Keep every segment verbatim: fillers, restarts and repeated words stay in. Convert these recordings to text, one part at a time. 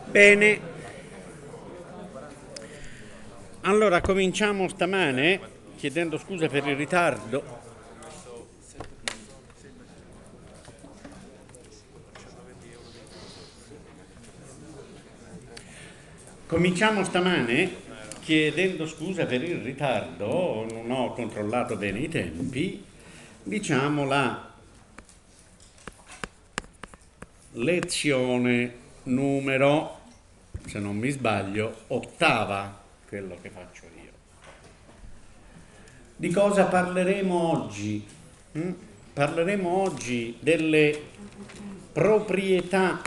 Bene, allora cominciamo stamane chiedendo scusa per il ritardo. Cominciamo stamane chiedendo scusa per il ritardo, non ho controllato bene i tempi, diciamo la lezione numero, se non mi sbaglio, ottava, quello che faccio io. Di cosa parleremo oggi? Mm? Parleremo oggi delle proprietà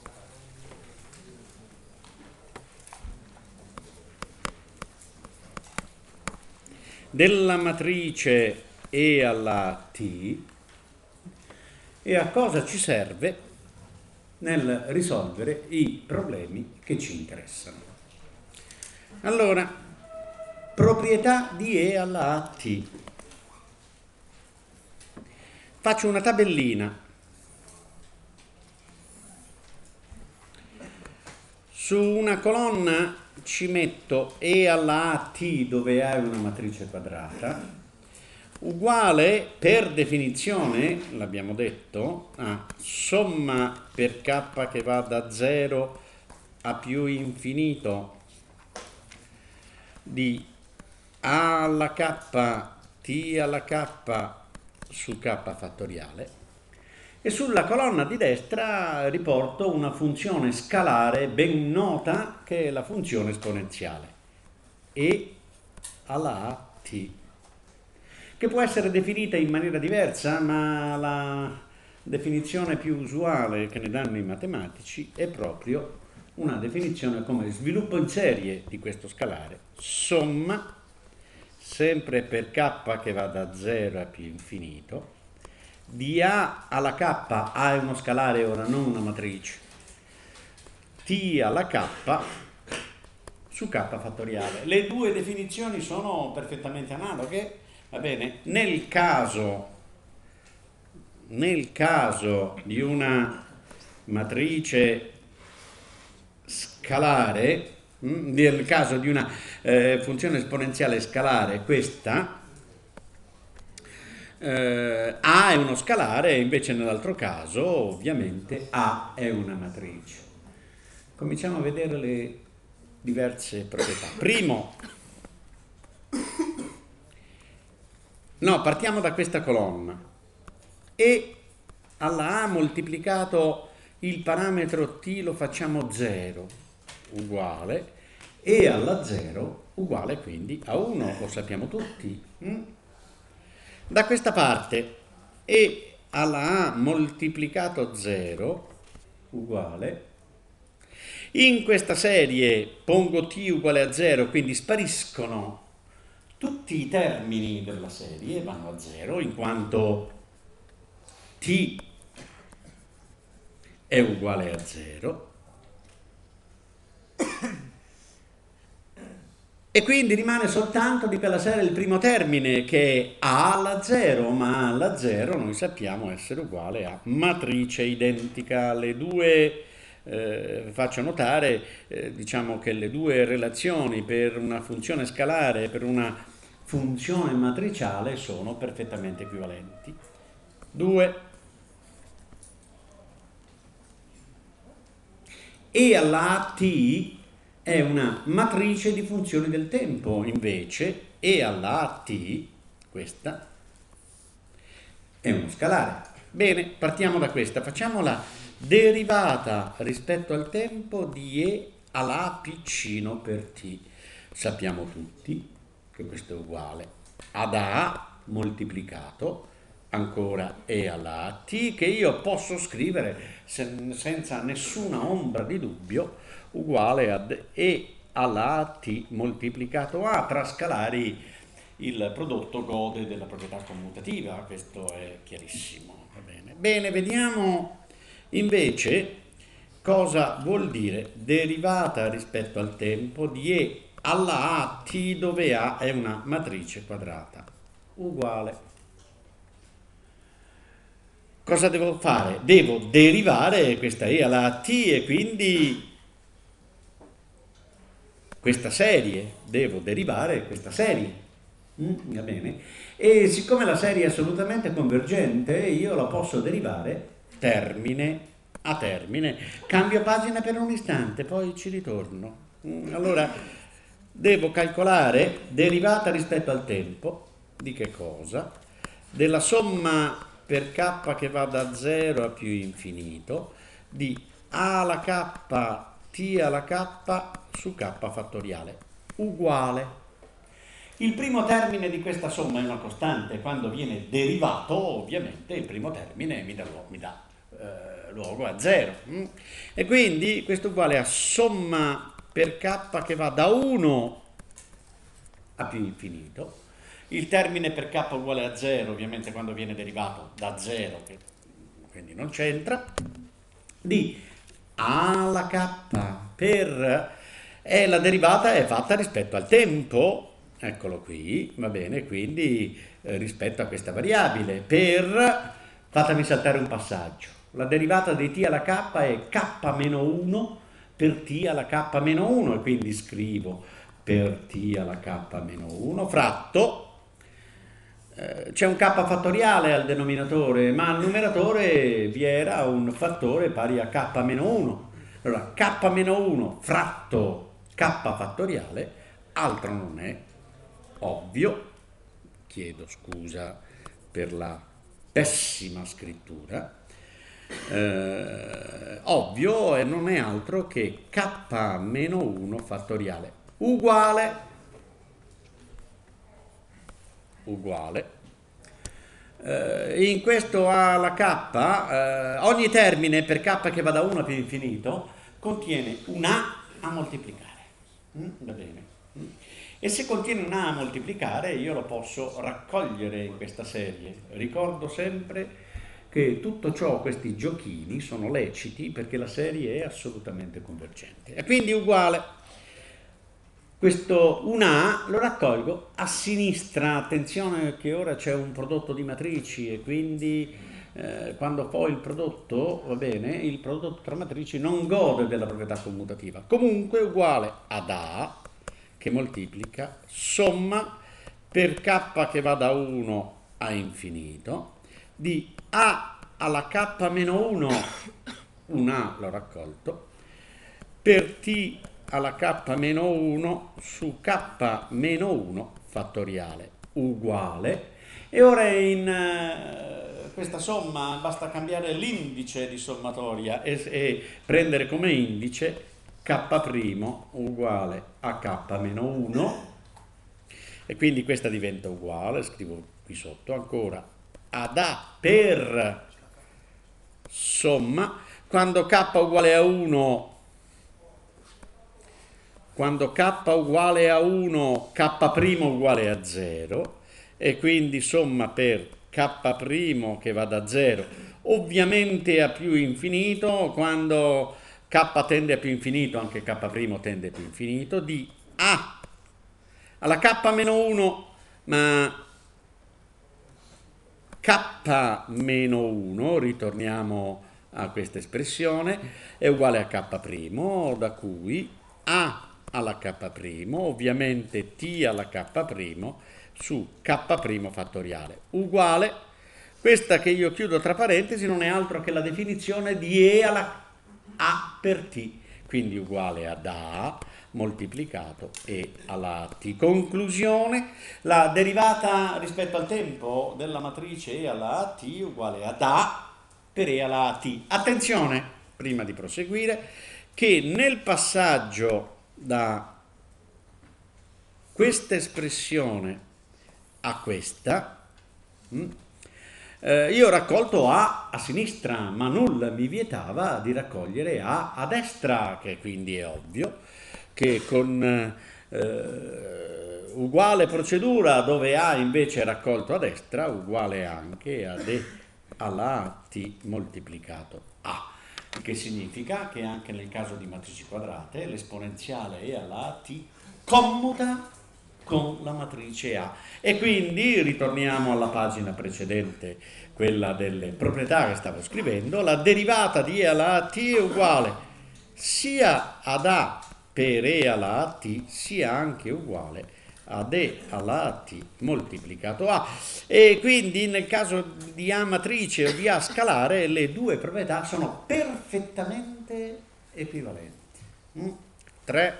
della matrice E alla T e a cosa ci serve nel risolvere i problemi che ci interessano. Allora, proprietà di E alla T. Faccio una tabellina. Su una colonna ci metto E alla A T, dove A è una matrice quadrata, uguale per definizione, l'abbiamo detto, a somma per k che va da zero a più infinito di A alla k, T alla k su k fattoriale. E sulla colonna di destra riporto una funzione scalare ben nota che è la funzione esponenziale E alla A T, che può essere definita in maniera diversa, ma la definizione più usuale che ne danno i matematici è proprio una definizione come sviluppo in serie di questo scalare, somma, sempre per k che va da zero a più infinito, di A alla k, A è uno scalare ora, non una matrice, T alla k su k fattoriale. Le due definizioni sono perfettamente analoghe, va bene? Nel caso, nel caso di una matrice scalare, nel caso di una eh, funzione esponenziale scalare, questa Uh, A è uno scalare, invece nell'altro caso ovviamente A è una matrice. Cominciamo a vedere le diverse proprietà. Primo, no, partiamo da questa colonna. E alla A moltiplicato il parametro T lo facciamo zero, uguale, e alla zero uguale quindi a uno, lo sappiamo tutti. Mm? Da questa parte E alla A moltiplicato zero uguale, in questa serie pongo T uguale a zero, quindi spariscono tutti i termini della serie, vanno a zero, in quanto T è uguale a zero. E quindi rimane soltanto di quella serie il primo termine, che è A alla zero, ma A alla zero noi sappiamo essere uguale a matrice identica. Le due, eh, faccio notare, eh, diciamo che le due relazioni per una funzione scalare e per una funzione matriciale sono perfettamente equivalenti. due. E alla T è una matrice di funzioni del tempo, invece E alla A T, questa, è uno scalare. Bene, partiamo da questa. Facciamo la derivata rispetto al tempo di E alla A piccino per T. Sappiamo tutti che questo è uguale ad A moltiplicato ancora E alla A T, che io posso scrivere sen- senza nessuna ombra di dubbio uguale ad E alla A T moltiplicato A. Tra scalari il prodotto gode della proprietà commutativa, questo è chiarissimo. Va bene. Bene, vediamo invece cosa vuol dire derivata rispetto al tempo di E alla A T, dove A è una matrice quadrata, uguale. Cosa devo fare? Devo derivare questa E alla T e quindi questa serie, devo derivare questa serie, mm, va bene? E siccome la serie è assolutamente convergente, io la posso derivare termine a termine. Cambio pagina per un istante, poi ci ritorno. Mm, allora, devo calcolare derivata rispetto al tempo, di che cosa? Della somma per k che va da zero a più infinito, di a alla k t alla k su k fattoriale, uguale. Il primo termine di questa somma è una costante, quando viene derivato ovviamente il primo termine mi dà, mi dà eh, luogo a zero. Mm? E quindi questo è uguale a somma per k che va da uno a più infinito. Il termine per k uguale a zero ovviamente quando viene derivato da zero, che quindi non c'entra, di a alla k per e la derivata è fatta rispetto al tempo, eccolo qui, va bene, quindi eh, rispetto a questa variabile, per, fatemi saltare un passaggio, la derivata di t alla k è k meno uno per t alla k meno uno, e quindi scrivo per t alla k meno uno, fratto, eh, c'è un k fattoriale al denominatore, ma al numeratore vi era un fattore pari a k meno uno. Allora, k meno uno fratto k fattoriale, altro non è, ovvio, chiedo scusa per la pessima scrittura, eh, ovvio e non è altro che k meno uno fattoriale, uguale, uguale, eh, in questo alla k, eh, ogni termine per k che va da uno a più infinito contiene un a a moltiplicare. Mm, va bene. Mm. E se contiene un a a moltiplicare io lo posso raccogliere in questa serie. Ricordo sempre che tutto ciò, questi giochini, sono leciti perché la serie è assolutamente convergente. E quindi uguale. Questo un a lo raccolgo a sinistra. Attenzione che ora c'è un prodotto di matrici e quindi eh, quando poi il prodotto, va bene, il prodotto tra matrici non gode della proprietà commutativa. Comunque uguale ad a che moltiplica somma per k che va da uno a infinito di a alla k meno uno, un a l'ho raccolto, per t alla k meno uno su k meno uno fattoriale, uguale. E ora in uh, questa somma basta cambiare l'indice di sommatoria e, e prendere come indice k' uguale a k meno uno, e quindi questa diventa uguale, scrivo qui sotto ancora, ad a per somma, quando k uguale a uno, quando k uguale a uno, k' uguale a zero, e quindi somma per k' che va da zero, ovviamente a più infinito, quando k tende a più infinito, anche k' tende a più infinito, di a alla k meno uno, ma k meno uno, ritorniamo a questa espressione, è uguale a k', da cui a alla k', ovviamente t alla k' su k' fattoriale, uguale, questa che io chiudo tra parentesi non è altro che la definizione di e alla a per t, quindi uguale ad a moltiplicato e alla t. Conclusione, la derivata rispetto al tempo della matrice e alla at uguale ad a per e alla at. Attenzione, prima di proseguire, che nel passaggio da questa espressione a questa, mh, eh, io ho raccolto a a sinistra, ma nulla mi vietava di raccogliere a a destra, che quindi è ovvio che con eh, uguale procedura, dove a invece è raccolto a destra, uguale anche ad e alla at moltiplicato a, che significa che anche nel caso di matrici quadrate l'esponenziale e alla at commuta con la matrice A. E quindi ritorniamo alla pagina precedente, quella delle proprietà che stavo scrivendo, la derivata di E alla at è uguale sia ad A per E alla A T sia anche uguale ad E alla A T moltiplicato A, e quindi nel caso di A matrice o di A scalare le due proprietà sono perfettamente equivalenti. Mm? tre.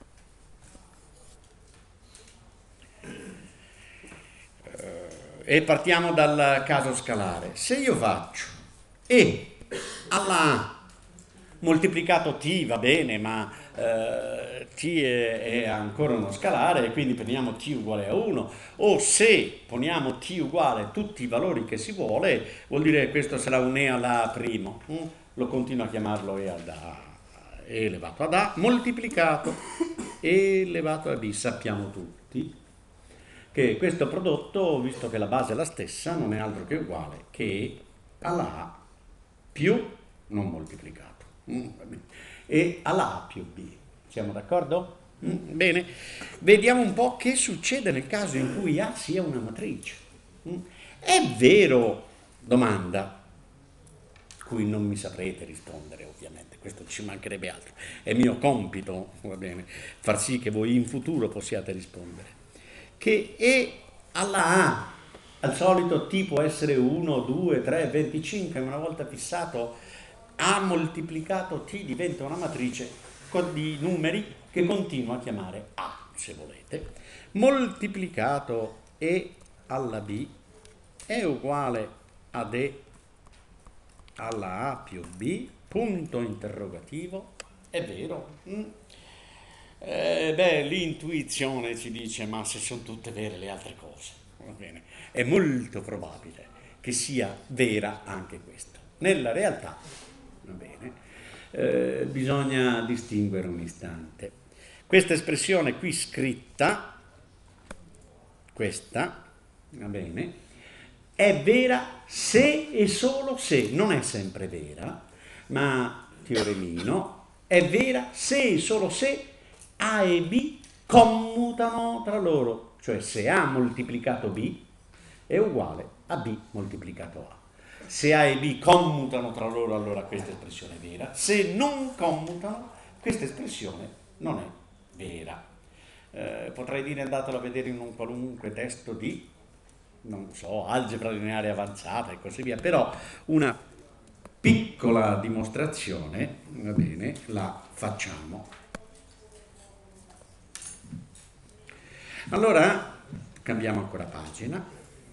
E partiamo dal caso scalare. Se io faccio E alla A moltiplicato T, va bene, ma eh, T è, è ancora uno scalare, e quindi prendiamo T uguale a uno, o se poniamo T uguale a tutti i valori che si vuole, vuol dire che questo sarà un E alla A primo, mm? Lo continuo a chiamarlo E ad A, E elevato ad A, moltiplicato E elevato a B. Sappiamo tutti che questo prodotto, visto che la base è la stessa, non è altro che uguale che E alla A più non moltiplicato. Mm, e alla A più B. Siamo d'accordo? Mm, bene. Vediamo un po' che succede nel caso in cui A sia una matrice. Mm. È vero, domanda, cui non mi saprete rispondere ovviamente, questo ci mancherebbe altro. È mio compito, va bene, far sì che voi in futuro possiate rispondere, che E alla A, al solito T può essere uno, due, tre, venticinque, una volta fissato A moltiplicato T diventa una matrice con di numeri che continua a chiamare A, se volete. Moltiplicato E alla B è uguale ad E alla A più B, punto interrogativo. È vero? Mm. Eh, beh, l'intuizione ci dice, ma se sono tutte vere le altre cose, va bene, è molto probabile che sia vera anche questa. Nella realtà, va bene, eh, bisogna distinguere un istante. Questa espressione qui scritta, questa, va bene, è vera se e solo se, non è sempre vera, ma teoremino, è vera se e solo se A e B commutano tra loro, cioè se A moltiplicato B è uguale a B moltiplicato A. Se A e B commutano tra loro, allora questa espressione è vera. Se non commutano, questa espressione non è vera. Eh, potrei dire, andatelo a vedere in un qualunque testo di, non so, algebra lineare avanzata e così via, però una piccola dimostrazione, va bene, la facciamo. Allora, cambiamo ancora pagina.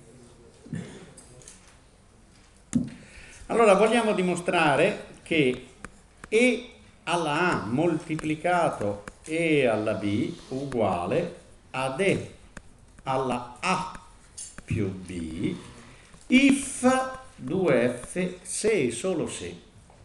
Allora, vogliamo dimostrare che E alla A moltiplicato E alla B uguale ad E alla A più B if due F se e solo se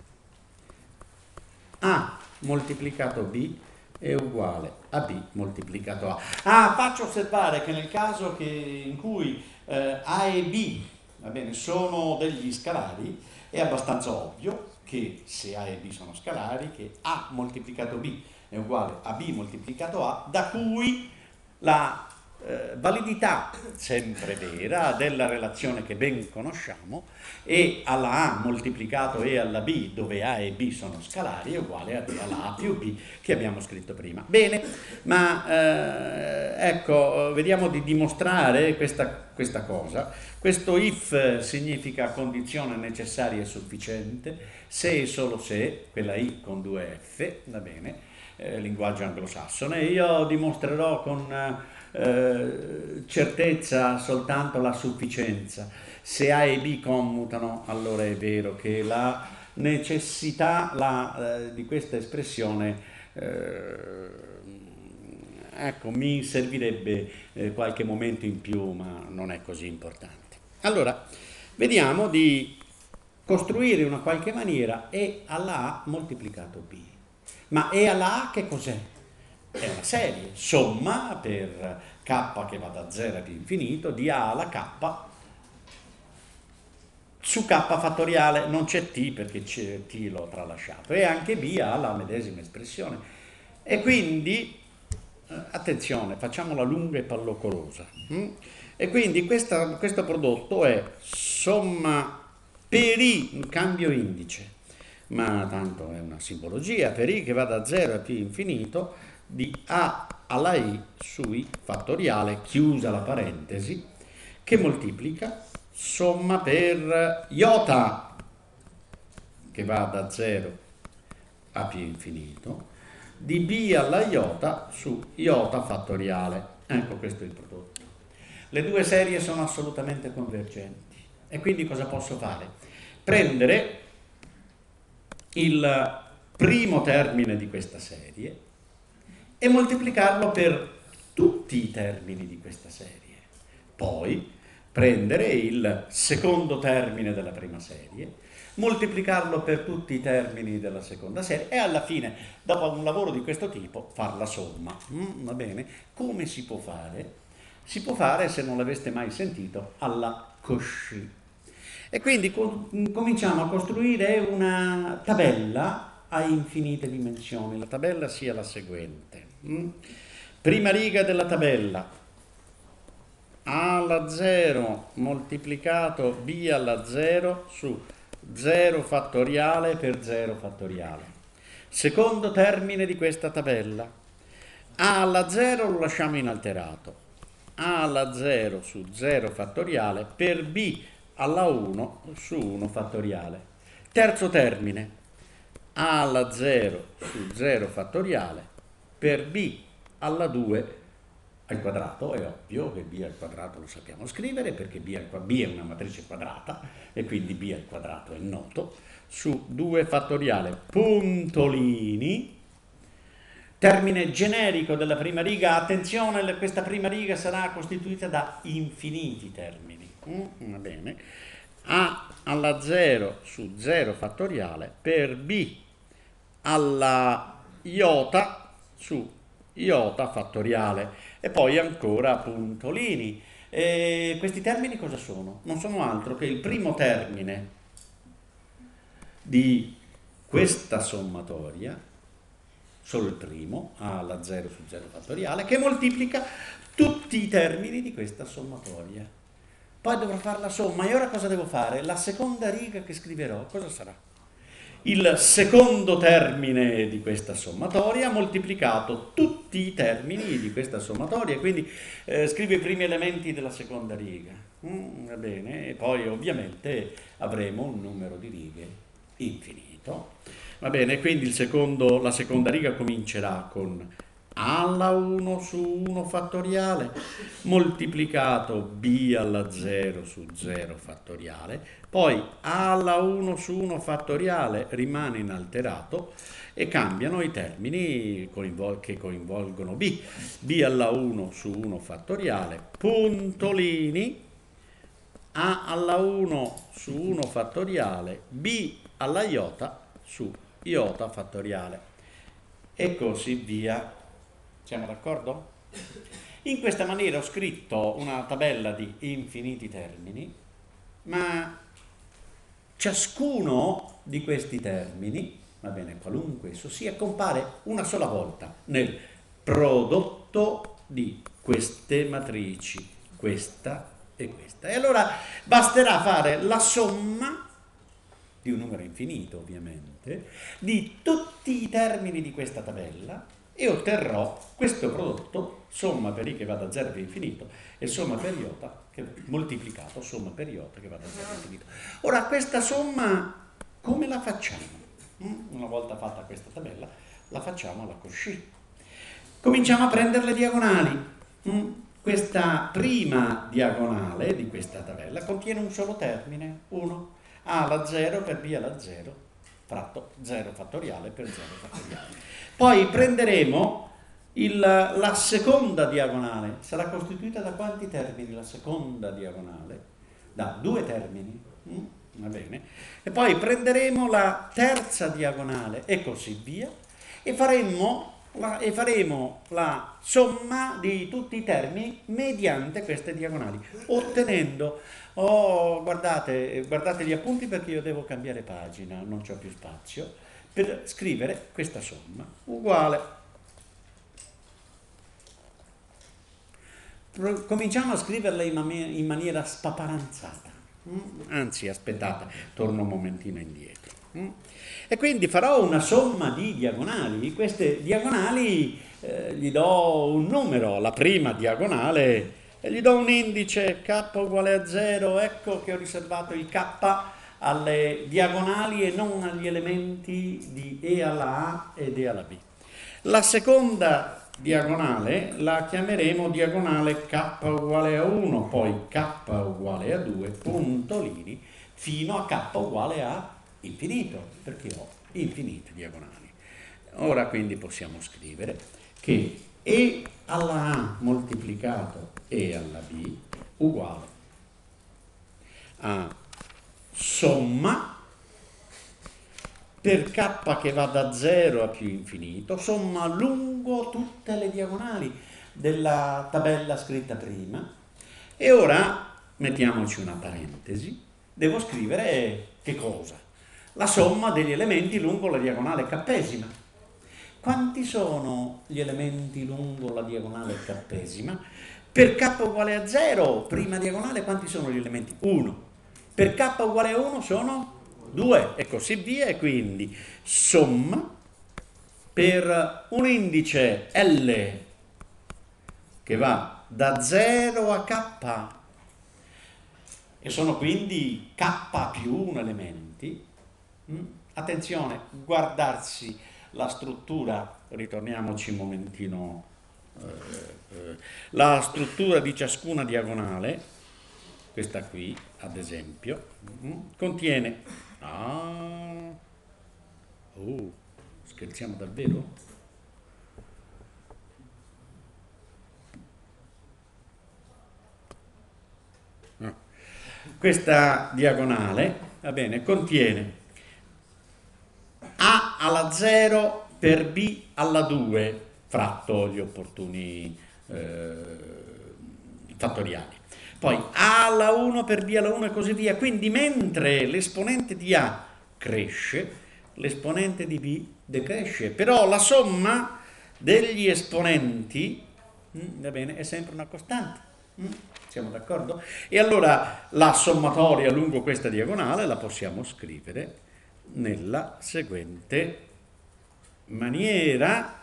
A moltiplicato B è uguale a B moltiplicato A. Ah, faccio osservare che nel caso che, in cui eh, A e B, va bene, sono degli scalari, è abbastanza ovvio che se A e B sono scalari, che A moltiplicato B è uguale a B moltiplicato A, da cui la eh, validità sempre vera della relazione che ben conosciamo, E alla A moltiplicato E alla B, dove A e B sono scalari, è uguale a E alla A più B che abbiamo scritto prima. Bene, ma eh, ecco, vediamo di dimostrare questa, questa cosa. Questo if significa condizione necessaria e sufficiente, se e solo se, quella I con due F, va bene, eh, linguaggio anglosassone. Io dimostrerò con eh, certezza soltanto la sufficienza. Se A e B commutano, allora è vero che la necessità la, eh, di questa espressione eh, ecco, mi servirebbe eh, qualche momento in più, ma non è così importante. Allora, vediamo di costruire in una qualche maniera E alla A moltiplicato B. Ma E alla A che cos'è? È una serie, somma per K che va da zero ad infinito, di A alla K su K fattoriale, non c'è T perché c'è T l'ho tralasciato, e anche B ha la medesima espressione. E quindi, eh, attenzione, facciamola lunga e pallocolosa. Hm? E quindi questa, questo prodotto è somma per I, in cambio indice, ma tanto è una simbologia, per i che va da zero a più infinito, di a alla i su i fattoriale, chiusa la parentesi, che moltiplica somma per iota, che va da zero a più infinito, di b alla iota su iota fattoriale. Ecco, questo è il prodotto. Le due serie sono assolutamente convergenti. E quindi cosa posso fare? Prendere il primo termine di questa serie e moltiplicarlo per tutti i termini di questa serie. Poi prendere il secondo termine della prima serie, moltiplicarlo per tutti i termini della seconda serie e alla fine, dopo un lavoro di questo tipo, far la somma. Mm, va bene? Come si può fare? Si può fare, se non l'aveste mai sentito, alla Cauchy. E quindi co- cominciamo a costruire una tabella a infinite dimensioni. La tabella sia la seguente. Mm? Prima riga della tabella, a alla zero moltiplicato b alla zero su zero fattoriale per zero fattoriale. Secondo termine di questa tabella, a alla zero lo lasciamo inalterato, a alla zero su zero fattoriale per b alla uno su uno fattoriale. Terzo termine, a alla zero su zero fattoriale per b alla due al quadrato. È ovvio che b al quadrato lo sappiamo scrivere perché b, al, b è una matrice quadrata e quindi b al quadrato è noto, su due fattoriale puntolini, termine generico della prima riga. Attenzione, questa prima riga sarà costituita da infiniti termini. Mm, va bene. A alla zero su zero fattoriale per b alla iota su iota fattoriale e poi ancora puntolini. E questi termini cosa sono? Non sono altro che il primo termine di questa sommatoria, solo il primo, a alla zero su zero fattoriale, che moltiplica tutti i termini di questa sommatoria. Poi dovrò fare la somma e ora cosa devo fare? La seconda riga che scriverò, cosa sarà? Il secondo termine di questa sommatoria moltiplicato tutti i termini di questa sommatoria, quindi eh, scrivo i primi elementi della seconda riga. Mm, va bene, e poi ovviamente avremo un numero di righe infinito. Va bene, quindi il secondo, la seconda riga comincerà con a alla uno su uno fattoriale moltiplicato b alla zero su zero fattoriale, poi a alla uno su uno fattoriale rimane inalterato e cambiano i termini che coinvolgono b, b alla uno su uno fattoriale, puntolini, a alla uno su uno fattoriale, b alla iota su iota fattoriale e così via. Siamo d'accordo? In questa maniera ho scritto una tabella di infiniti termini, ma ciascuno di questi termini, va bene, qualunque esso sia, compare una sola volta nel prodotto di queste matrici, questa e questa. E allora basterà fare la somma di un numero infinito, ovviamente, di tutti i termini di questa tabella e otterrò questo prodotto, somma per i che va da zero a infinito e somma per iota che moltiplicato somma per iota che va da zero a infinito. Ora questa somma come la facciamo? Una volta fatta questa tabella la facciamo alla Cauchy. Cominciamo a prendere le diagonali. Questa prima diagonale di questa tabella contiene un solo termine, uno, a alla zero per b alla zero fratto zero fattoriale per zero fattoriale. Poi prenderemo il, la seconda diagonale, sarà costituita da quanti termini la seconda diagonale? Da due termini, mm? Va bene. E poi prenderemo la terza diagonale e così via e faremo la, e faremo la somma di tutti i termini mediante queste diagonali, ottenendo, oh guardate, guardate gli appunti perché io devo cambiare pagina, non c'ho più spazio, per scrivere questa somma uguale. Cominciamo a scriverla in, man- in maniera spaparanzata. Anzi, aspettate, torno un momentino indietro. Mm? E quindi farò una somma di diagonali. Queste diagonali eh, gli do un numero, la prima diagonale, e gli do un indice k uguale a zero. Ecco che ho riservato il k alle diagonali e non agli elementi di E alla A ed E alla B. La seconda diagonale la chiameremo diagonale k uguale a uno, poi k uguale a due, puntolini, fino a k uguale a infinito, perché ho infinite diagonali. Ora quindi possiamo scrivere che E alla A moltiplicato E alla B uguale a somma per k che va da zero a più infinito, somma lungo tutte le diagonali della tabella scritta prima. E ora mettiamoci una parentesi, devo scrivere che cosa? La somma degli elementi lungo la diagonale k-esima. Quanti sono gli elementi lungo la diagonale k-esima? Per k uguale a zero, prima diagonale, quanti sono gli elementi? uno. Per k uguale a uno sono due e così via, e quindi somma per un indice L che va da zero a k e sono quindi k più uno elementi. Attenzione, guardarsi la struttura, ritorniamoci un momentino, eh, eh, la struttura di ciascuna diagonale, questa qui ad esempio, contiene, ah, oh, scherziamo davvero? No. Questa diagonale, va bene, contiene A alla zero per B alla due, fratto gli opportuni eh, fattoriali. Poi A alla uno per B alla uno e così via. Quindi mentre l'esponente di A cresce, l'esponente di B decresce. Però la somma degli esponenti, mh, va bene, è sempre una costante. Mh, siamo d'accordo? E allora la sommatoria lungo questa diagonale la possiamo scrivere nella seguente maniera.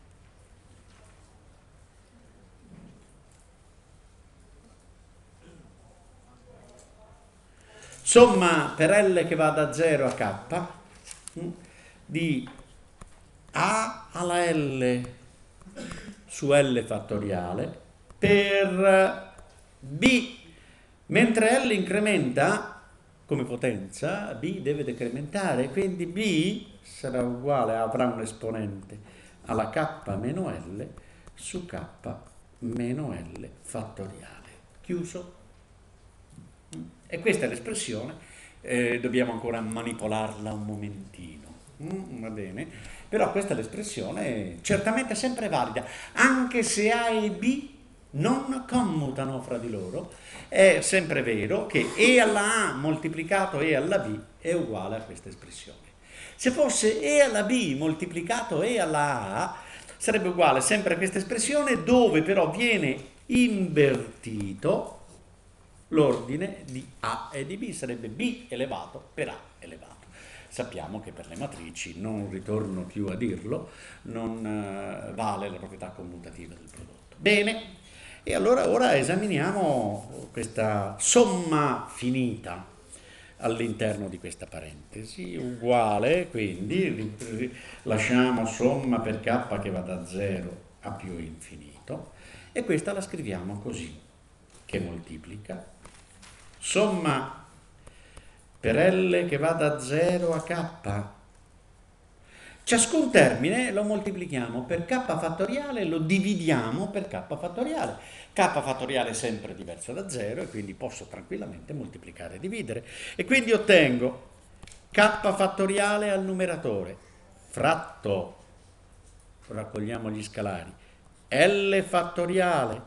Somma per L che va da zero a k di A alla L su L fattoriale per B, mentre L incrementa come potenza, B deve decrementare, quindi B sarà uguale, avrà un esponente alla k meno L su k meno L fattoriale. Chiuso. E questa è l'espressione, eh, dobbiamo ancora manipolarla un momentino, mm, va bene? Però questa è l'espressione certamente sempre valida, anche se A e B non commutano fra di loro. È sempre vero che E alla A moltiplicato E alla B è uguale a questa espressione. Se fosse E alla B moltiplicato E alla A sarebbe uguale sempre a questa espressione, dove però viene invertito l'ordine di A e di B, sarebbe B elevato per A elevato. Sappiamo che per le matrici, non ritorno più a dirlo, non eh, vale la proprietà commutativa del prodotto. Bene, e allora ora esaminiamo questa somma finita all'interno di questa parentesi, uguale, quindi lasciamo somma per k che va da zero a più infinito, e questa la scriviamo così, che moltiplica somma per L che va da zero a k. Ciascun termine lo moltiplichiamo per k fattoriale e lo dividiamo per k fattoriale. K fattoriale è sempre diverso da zero e quindi posso tranquillamente moltiplicare e dividere. E quindi ottengo k fattoriale al numeratore fratto, raccogliamo gli scalari, L fattoriale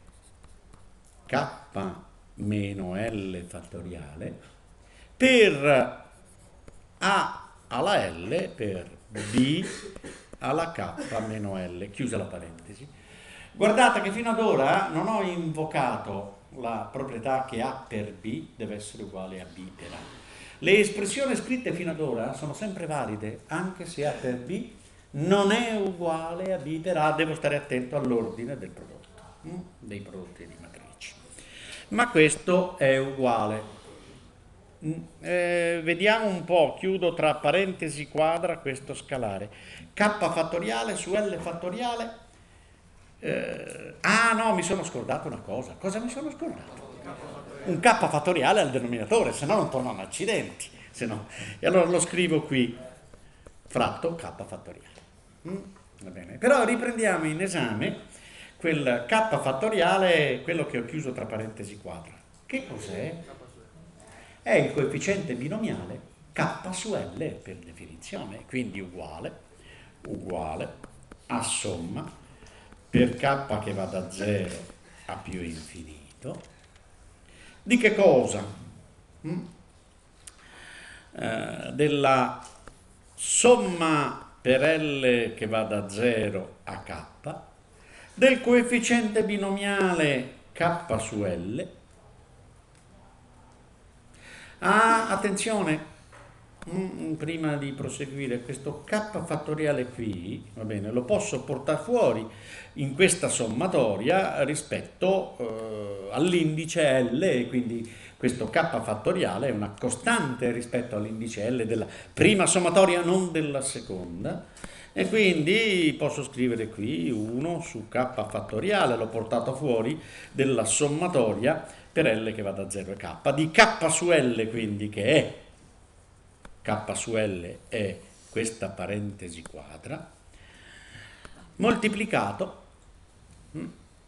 k meno L fattoriale per A alla L per B alla k meno L, chiusa la parentesi. Guardate che fino ad ora non ho invocato la proprietà che A per B deve essere uguale a B per A. Le espressioni scritte fino ad ora sono sempre valide, anche se A per B non è uguale a B per A, devo stare attento all'ordine del prodotto, hm? dei prodotti di matrici. Ma questo è uguale. Eh, vediamo un po', chiudo tra parentesi quadra questo scalare. K fattoriale su L fattoriale. Eh, ah no, mi sono scordato una cosa. Cosa mi sono scordato? Un K fattoriale al denominatore, se no non tornano accidenti. Se no. E allora lo scrivo qui, fratto K fattoriale. Mm? Va bene. Però riprendiamo in esame quel K fattoriale, quello che ho chiuso tra parentesi quadra. Che cos'è? È il coefficiente binomiale K su L per definizione, quindi uguale, uguale a somma per K che va da zero a più infinito, di che cosa? Mm? Eh, della somma per L che va da zero a K, del coefficiente binomiale K su L. Ah, attenzione, mm, prima di proseguire, questo K fattoriale qui, va bene, lo posso portare fuori in questa sommatoria rispetto eh, all'indice L, quindi questo K fattoriale è una costante rispetto all'indice L della prima sommatoria, non della seconda, e quindi posso scrivere qui uno su K fattoriale, l'ho portato fuori della sommatoria per L che va da zero a K, di K su L quindi che è, K su L è questa parentesi quadra, moltiplicato hm,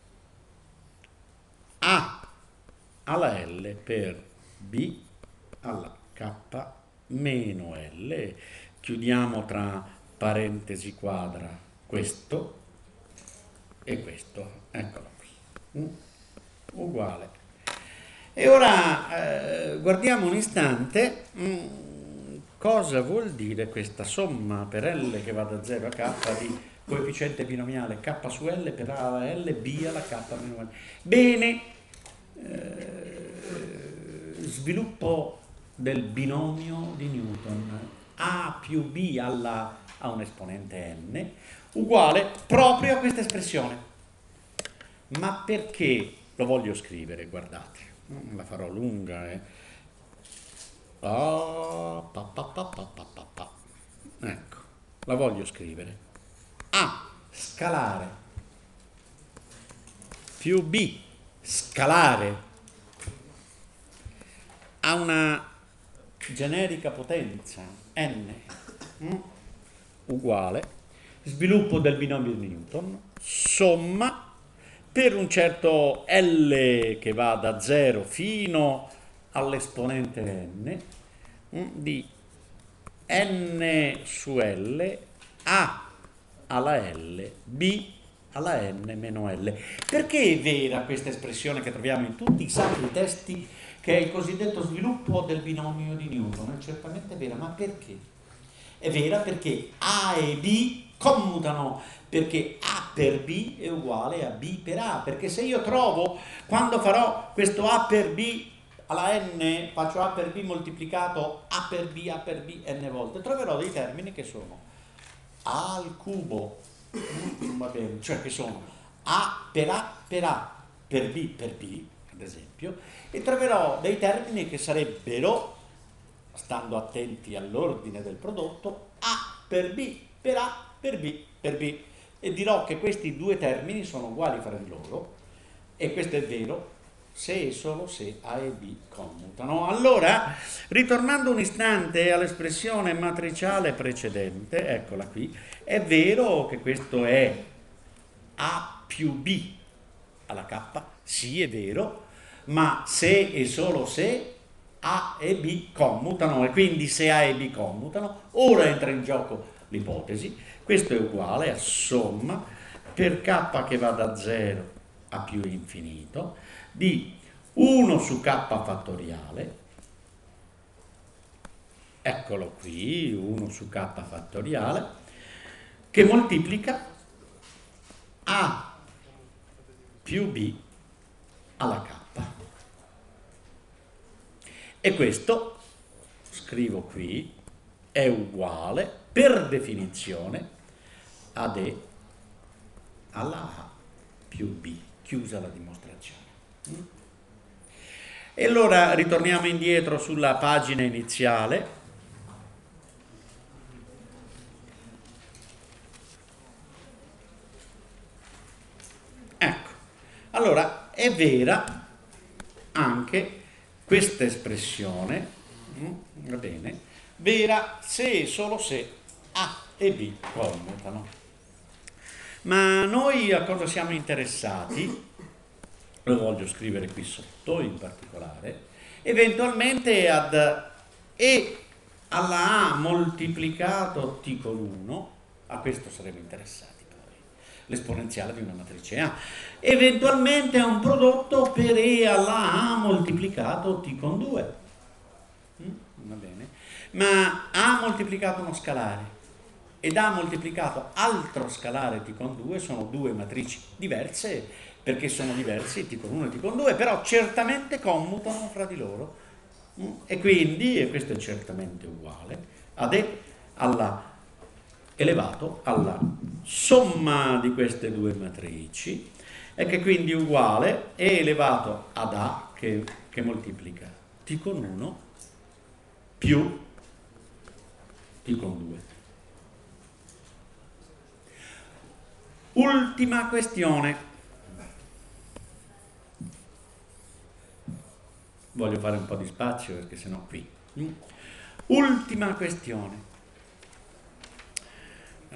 A alla L per B alla K meno L, chiudiamo tra parentesi quadra questo e questo, eccolo qui, hm, uguale. E ora eh, guardiamo un istante mh, cosa vuol dire questa somma per L che va da zero a K di coefficiente binomiale K su L per A alla L, B alla K meno L. Bene, eh, sviluppo del binomio di Newton, A più B alla, a un esponente n, uguale proprio a questa espressione. Ma perché lo voglio scrivere? Guardate. La farò lunga, eh. Oh, pa, pa, pa, pa, pa, pa, pa. Ecco, la voglio scrivere. A scalare più B scalare ha una generica potenza n mm, uguale sviluppo del binomio di Newton, somma per un certo L che va da zero fino all'esponente n di n su L, A alla L, B alla n meno L. Perché è vera questa espressione che troviamo in tutti i sacri testi, che è il cosiddetto sviluppo del binomio di Newton? È certamente vera, ma perché? È vera perché A e B commutano, perché A per B è uguale a B per A, perché se io trovo, quando farò questo A per B alla n, faccio A per B moltiplicato A per B, A per B n volte, troverò dei termini che sono A al cubo, va bene, cioè che sono A per A per A per B per B, ad esempio, e troverò dei termini che sarebbero, stando attenti all'ordine del prodotto, A per B per A per B per B, e dirò che questi due termini sono uguali fra di loro, e questo è vero se e solo se A e B commutano. Allora, ritornando un istante all'espressione matriciale precedente, eccola qui, è vero che questo è A più B alla K, sì è vero, ma se e solo se A e B commutano, e quindi se A e B commutano, ora entra in gioco l'ipotesi, questo è uguale a somma per K che va da zero a più infinito di uno su K fattoriale, eccolo qui, uno su K fattoriale, che moltiplica A più B alla K. E questo scrivo qui, è uguale per definizione ad E alla A più B, chiusa la dimostrazione. E allora ritorniamo indietro sulla pagina iniziale. Ecco, allora è vera anche questa espressione, va bene, vera se e solo se A e B commutano. Ma noi a cosa siamo interessati? Lo voglio scrivere qui sotto in particolare, eventualmente ad E alla A moltiplicato T con uno, a questo saremo interessati poi, l'esponenziale di una matrice A, eventualmente a un prodotto per E alla A moltiplicato T con due, mm? Va bene, ma A moltiplicato uno scalare ed A moltiplicato altro scalare T con due sono due matrici diverse, perché sono diversi T con uno e T con due, però certamente commutano fra di loro, e quindi, e questo è certamente uguale, ad E alla elevato alla somma di queste due matrici, e che quindi è uguale E elevato ad A che, che moltiplica T con uno più T con due. Ultima questione. Voglio fare un po' di spazio perché sennò qui. Ultima questione. Uh,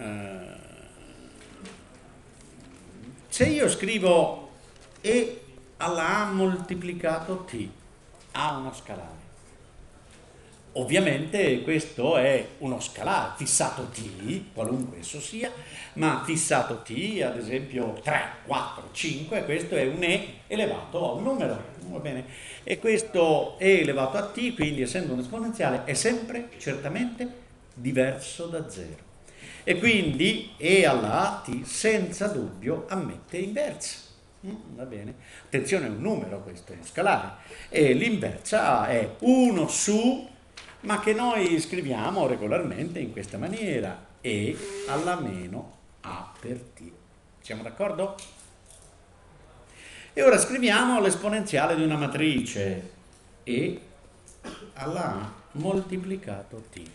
se io scrivo E alla A moltiplicato T a uno scalare, ovviamente questo è uno scalare fissato T, qualunque esso sia, ma fissato T, ad esempio tre, quattro, cinque, questo è un E elevato a un numero, va bene? E questo E elevato a T, quindi essendo un esponenziale, è sempre certamente diverso da zero. E quindi E alla A T senza dubbio ammette inversa. Mm, va bene? Attenzione, è un numero questo, è uno scalare. E l'inversa è uno su, ma che noi scriviamo regolarmente in questa maniera, E alla meno A per T. Siamo d'accordo? E ora scriviamo l'esponenziale di una matrice, E alla A moltiplicato T.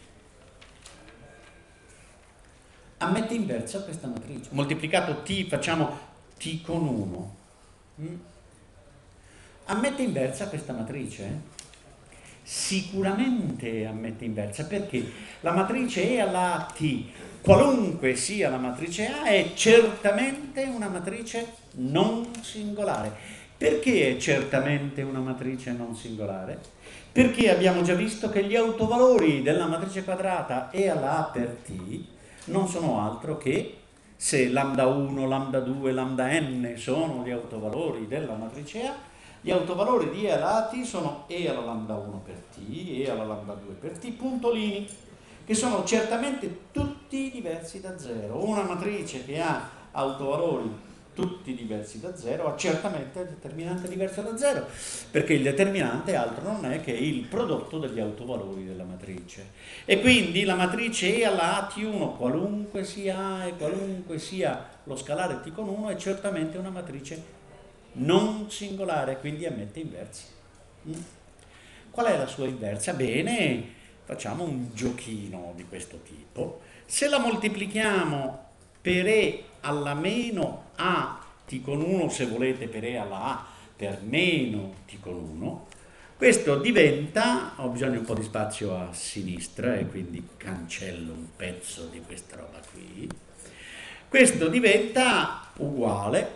Ammette inversa questa matrice. Moltiplicato T, facciamo T con uno. Mm? Ammette inversa questa matrice? Sicuramente ammette inversa, perché la matrice E alla A T, qualunque sia la matrice A, è certamente una matrice non singolare. Perché è certamente una matrice non singolare? Perché abbiamo già visto che gli autovalori della matrice quadrata E alla A per T non sono altro che, se lambda uno, lambda due, lambda n sono gli autovalori della matrice A, gli autovalori di E alla A T sono E alla lambda uno per T, E alla lambda due per T, puntolini, che sono certamente tutti diversi da zero. Una matrice che ha autovalori tutti diversi da zero ha certamente il determinante diverso da zero, perché il determinante altro non è che il prodotto degli autovalori della matrice. E quindi la matrice E alla A T uno, qualunque sia A e qualunque sia lo scalare T con uno, è certamente una matrice non singolare, quindi ammette inversa. Qual è la sua inversa? Bene, facciamo un giochino di questo tipo. Se la moltiplichiamo per E alla meno A T con uno, se volete per E alla A per meno T con uno, questo diventa, ho bisogno di un po' di spazio a sinistra e quindi cancello un pezzo di questa roba qui, questo diventa uguale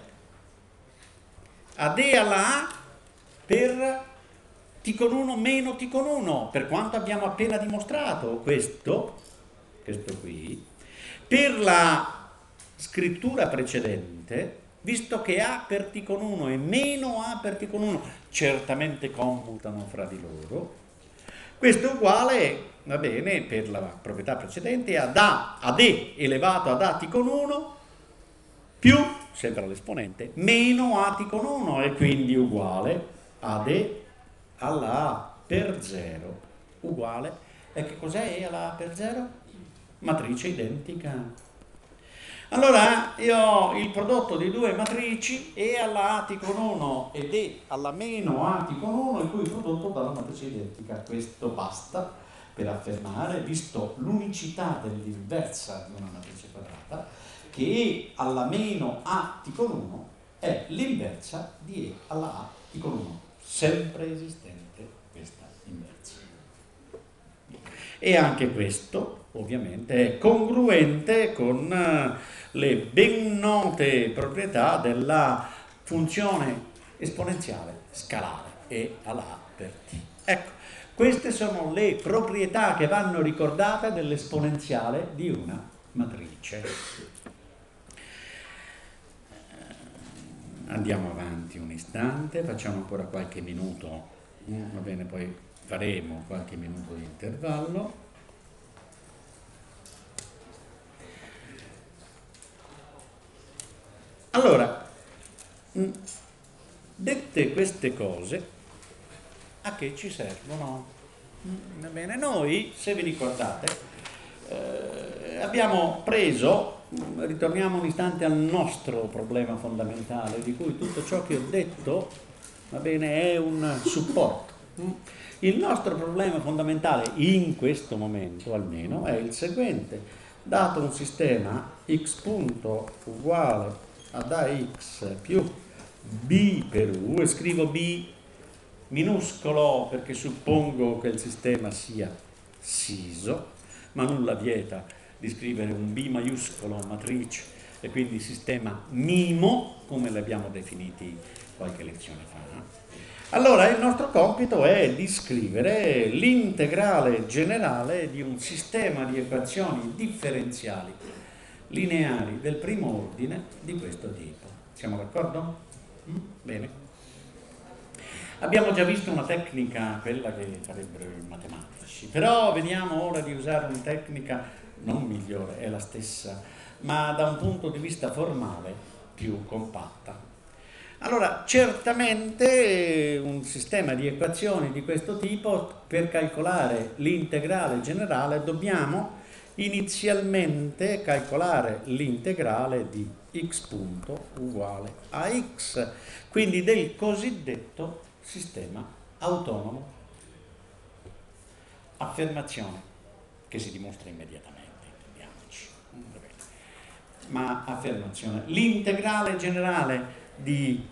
ad E alla A per T con uno meno T con uno, per quanto abbiamo appena dimostrato questo, questo qui, per la scrittura precedente, visto che A per T con uno e meno A per T con uno certamente commutano fra di loro, questo è uguale, va bene, per la proprietà precedente, ad A, ad E elevato ad A T con uno più, sempre l'esponente, meno A T con uno, e quindi uguale ad E alla A per zero uguale E che cos'è E alla A per zero? Matrice identica. Allora io ho il prodotto di due matrici E alla A t con uno ed E alla meno A t con uno, il cui prodotto dà la matrice identica. Questo basta per affermare, visto l'unicità dell'inversa di una matrice quadrata, che E alla meno A t con uno è l'inversa di E alla A t con uno. Sempre esistente questa inversa. E anche questo ovviamente è congruente con le ben note proprietà della funzione esponenziale scalare E alla A per t. Ecco, queste sono le proprietà che vanno ricordate dell'esponenziale di una matrice. Andiamo avanti un istante, facciamo ancora qualche minuto, va bene, poi faremo qualche minuto di intervallo. Allora, dette queste cose, a che ci servono? Va bene, noi, se vi ricordate, eh, abbiamo preso, ritorniamo un istante al nostro problema fondamentale, di cui tutto ciò che ho detto, va bene, è un supporto. Il nostro problema fondamentale, in questo momento almeno, è il seguente. Dato un sistema x punto uguale ad ax più b per u, e scrivo b minuscolo perché suppongo che il sistema sia siso, ma nulla vieta di scrivere un b maiuscolo matrice e quindi sistema mimo, come li abbiamo definiti qualche lezione fa. Allora il nostro compito è di scrivere l'integrale generale di un sistema di equazioni differenziali lineari del primo ordine di questo tipo. Siamo d'accordo? Mm? Bene. Abbiamo già visto una tecnica, quella che farebbero i matematici, però vediamo ora di usare una tecnica non migliore, è la stessa, ma da un punto di vista formale più compatta. Allora, certamente un sistema di equazioni di questo tipo, per calcolare l'integrale generale, dobbiamo inizialmente calcolare l'integrale di x punto uguale a x, quindi del cosiddetto sistema autonomo. Affermazione che si dimostra immediatamente, intendiamoci. Ma affermazione, l'integrale generale di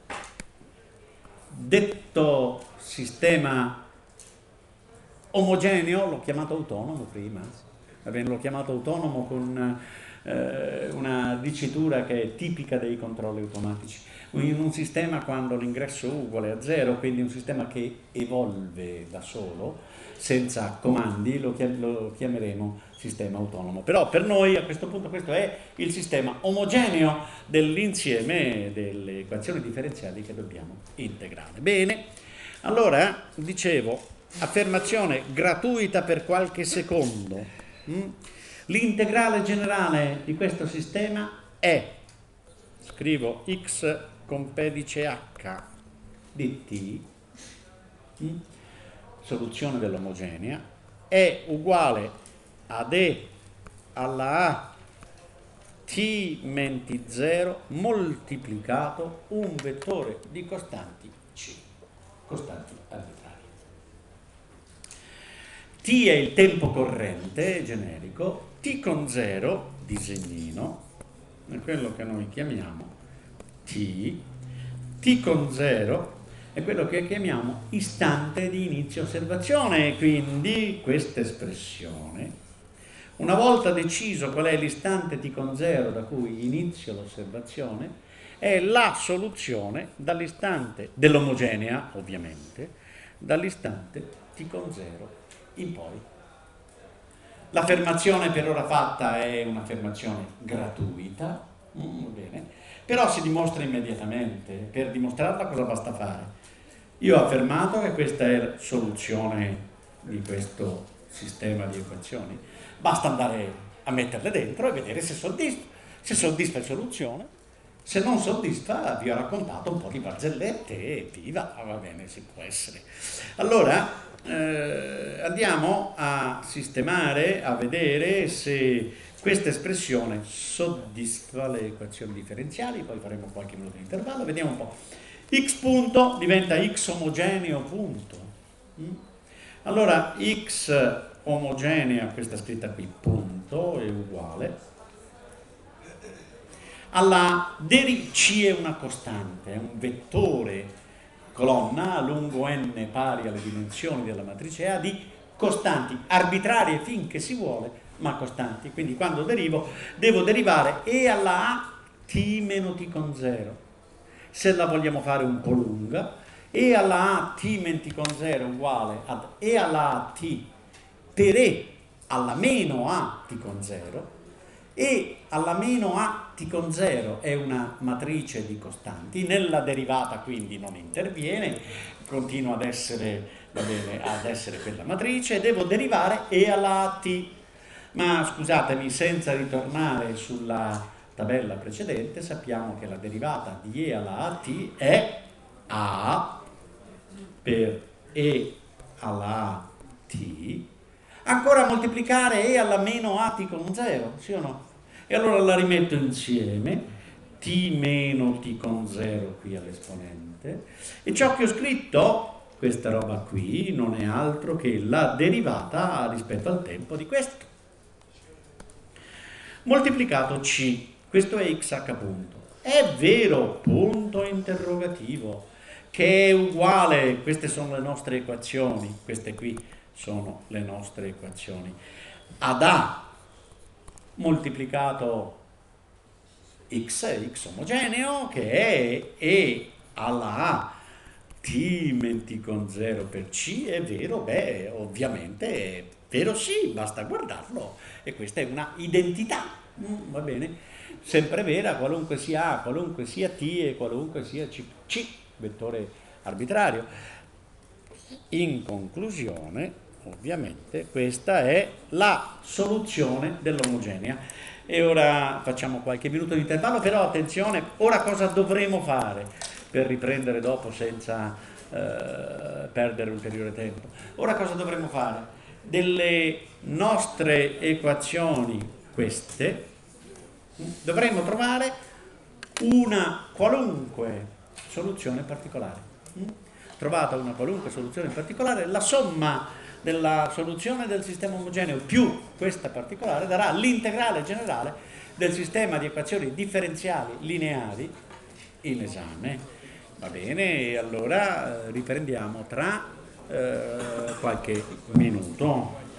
detto sistema omogeneo, l'ho chiamato autonomo prima, va bene, l'ho chiamato autonomo con eh, una dicitura che è tipica dei controlli automatici. In un sistema, quando l'ingresso u uguale a zero, quindi un sistema che evolve da solo, senza comandi, lo, chiam- lo chiameremo sistema autonomo. Però per noi a questo punto questo è il sistema omogeneo dell'insieme delle equazioni differenziali che dobbiamo integrare. Bene, allora dicevo, affermazione gratuita per qualche secondo. L'integrale generale di questo sistema è, scrivo x con pedice h di t, soluzione dell'omogenea, è uguale ad E alla A t menti zero moltiplicato un vettore di costanti c, costanti arbitrarie. T è il tempo corrente generico, t con zero, disegnino, è quello che noi chiamiamo t, t con zero è quello che chiamiamo istante di inizio osservazione, e quindi questa espressione, una volta deciso qual è l'istante t con zero da cui inizio l'osservazione, è la soluzione dall'istante dell'omogenea, ovviamente, dall'istante t con zero in poi. L'affermazione per ora fatta è un'affermazione gratuita, mm, bene, però si dimostra immediatamente. Per dimostrarla cosa basta fare? Io ho affermato che questa è la soluzione di questo sistema di equazioni. Basta andare a metterle dentro e vedere se soddisfa. Se soddisfa la soluzione, Se non soddisfa, vi ho raccontato un po' di barzellette e viva, va bene, si può essere. Allora, eh, andiamo a sistemare, a vedere se questa espressione soddisfa le equazioni differenziali, poi faremo qualche minuto di intervallo, vediamo un po'. X punto diventa x omogeneo punto. Allora, x omogenea, questa scritta qui, punto, è uguale alla derivazione, C è una costante, è un vettore colonna lungo n pari alle dimensioni della matrice A di costanti arbitrarie finché si vuole, ma costanti. Quindi quando derivo devo derivare e alla A t meno t con zero. Se la vogliamo fare un po' lunga, e alla A t meno t con zero uguale ad e alla A t per e alla meno A t con zero, e alla meno A t con zero è una matrice di costanti, nella derivata quindi non interviene, continua ad essere, va bene, ad essere quella matrice, e devo derivare e alla A t. Ma scusatemi, senza ritornare sulla tabella precedente, sappiamo che la derivata di e alla A t è A per e alla A t, ancora moltiplicare e alla meno A t con zero, sì o no? E allora la rimetto insieme, t meno t con zero qui all'esponente, e ciò che ho scritto, questa roba qui, non è altro che la derivata rispetto al tempo di questo. Moltiplicato c, questo è xh punto. È vero, punto interrogativo, che è uguale, queste sono le nostre equazioni, queste qui sono le nostre equazioni, ad A moltiplicato x, x omogeneo, che è e alla A t meno t con zero per c, è vero? Beh, ovviamente è vero, sì, basta guardarlo, e questa è una identità, mm, va bene? Sempre vera, qualunque sia A, qualunque sia t e qualunque sia c, c, vettore arbitrario. In conclusione, ovviamente, questa è la soluzione dell'omogenea. E ora facciamo qualche minuto di intervallo, però attenzione, ora cosa dovremo fare per riprendere dopo senza eh, perdere ulteriore tempo? Ora cosa dovremo fare? Delle nostre equazioni, queste, dovremo trovare una qualunque soluzione particolare. Trovata una qualunque soluzione particolare, la somma della soluzione del sistema omogeneo più questa particolare darà l'integrale generale del sistema di equazioni differenziali lineari in esame. Va bene, e allora riprendiamo tra eh, qualche minuto.